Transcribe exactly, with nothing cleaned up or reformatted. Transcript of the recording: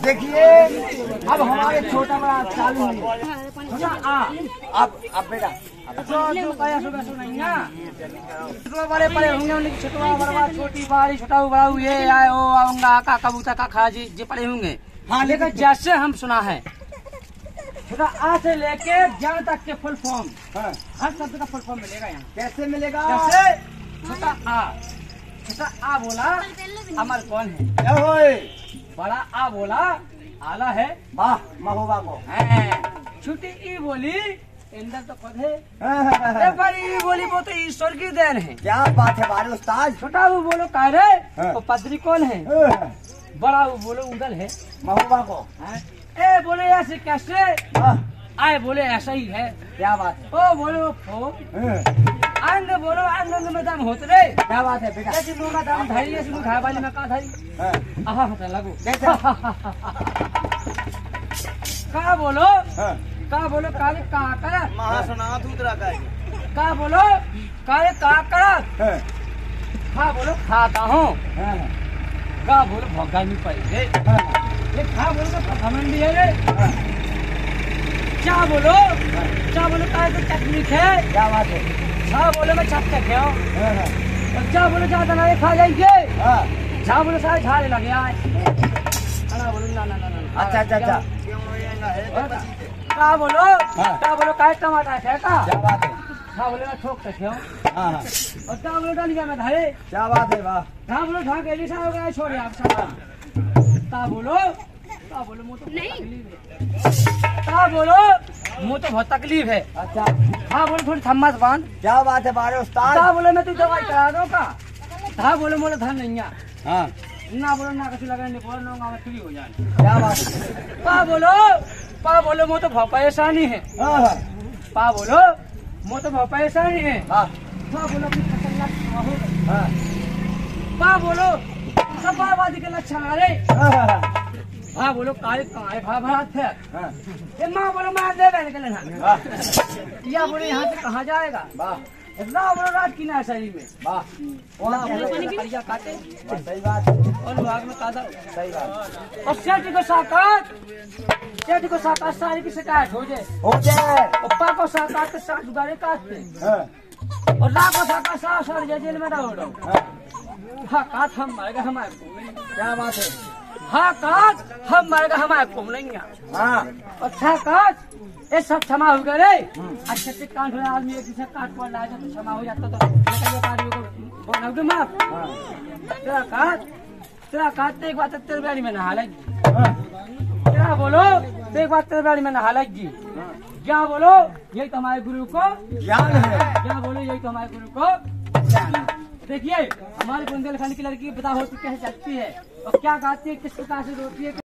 देखिए अब हमारे छोटा बड़ा चालू है। आ अब अब बेटा जो जो कया सुबह सुनाई ना छोटे बड़े बड़े होंगे उनकी छोटा बड़ा छोटी बारी छोटा बड़ा ये आए ओ आऊंगा का कबूतर का खाजी जे पड़े होंगे। हाँ लेकिन जैसे हम सुना है छोटा आ से लेके जन तक के फुल फॉर्म हर शब्द का फुल फॉर्म मिलेगा यहाँ। कैसे मिलेगा? जैसे छोटा आ छोटा आ बोला अमर कौन है? क्या होए? बड़ा आ बोला आला है वाह महोबा को। छोटी ई बोली इंदर तो खुद है। बड़ी ई बोली वो तो ईश्वर की देन है। क्या बात है बारे उस्ताद। छोटा वो बोलो कह रहे तो पदरी कौन है? बड़ा वो बोलो उदल है महोबा को। ए बोले ऐसे कैसे? आए बोले ऐसा ही है। क्या बात है? ओ बोलो फो अंग बोलो अंग अंग में दम होते रे। क्या बात है बेटा? ऐसी मुँह का दम धरी ऐसी मुँह खाए वाली में कहा धरी आहा हटा लगो कहा बोलो कहा बोलो काले कहा कर महासना दूसरा का कहा बोलो काले कहा कर हाँ बोलो खाता हूँ कहा बोलो भोगा नहीं पाई ये खा बोलो तो घमंडी है रे। क्या बोलो क्या बोलो का तो तकलीफ है। क्या बात है? क्या बोलो मैं छत तक है और क्या बोलो ज्यादा ना खा जाएंगे। क्या बोलो सारे झाड़े लगे आए बोलो ना ना ना अच्छा अच्छा अच्छा क्या बोलो क्या बोलो का टमाटर है का। क्या बात है? हाँ बोले मैं ठोक सकते हूँ और क्या बोलो डाल गया मैं धारे। क्या बात है वाह। हाँ बोलो ढा के ऐसा हो गया छोड़े आप सब का बोलो का बोलो मुँह तो का बोलो मुँह तो बहुत तकलीफ है। अच्छा हाँ बोलो थोड़ी थम्मा से बांध। क्या बात है बारे उस्ताद। का बोलो मैं तू दवाई करा दो का। हाँ बोलो मोला धन नहीं है। हाँ ना बोलो ना कुछ लगा नहीं बोलो ना मैं फ्री हो जाए। क्या बात है? का बोलो पा बोलो मुँह तो बहुत परेशानी है। पा बोलो मुँह तो बहुत परेशानी है। हाँ बोलो अपनी फसल पा बोलो सब बर्बादी के लक्षण आ रहे। हाँ बोलो काले काले भा भरात है। ये माँ बोलो मार दे बहन के लेना या बोलो यहाँ से कहाँ जाएगा। इतना बोलो रात की ना शरीर में वाह काटे सही बात और भाग में कादा सही बात और सेठ को साकात सेठ को साकात सारी की शिकायत हो जाए हो जाए पप्पा को साकात के साथ जुगाड़े काटते और ना को साकात सारा सर जेल में डाल दो। हाँ काट हम मारेगा हमारे क्या बात है? हाँ काट हम मारेगा हमारे को नहीं। हाँ अच्छा काट ये सब क्षमा हो गए रे। अच्छे से काट हो आदमी एक दूसरे काट पड़ रहा है तो क्षमा हो जाता तो आदमी को बोल दो माफ। तेरा काट तेरा काट एक बात तेरे बाड़ी में नहा लगी। तेरा बोलो एक बात तेरे बाड़ी में नहा लगी। क्या बोलो यही तो हमारे गुरु को ज्ञान है। क्या बोलो यही तो हमारे गुरु को ज्ञान है। देखिए हमारे बुंदेलखंड की लड़की पता होती कैसे चलती है और क्या गाती है किस प्रकार से रोती है।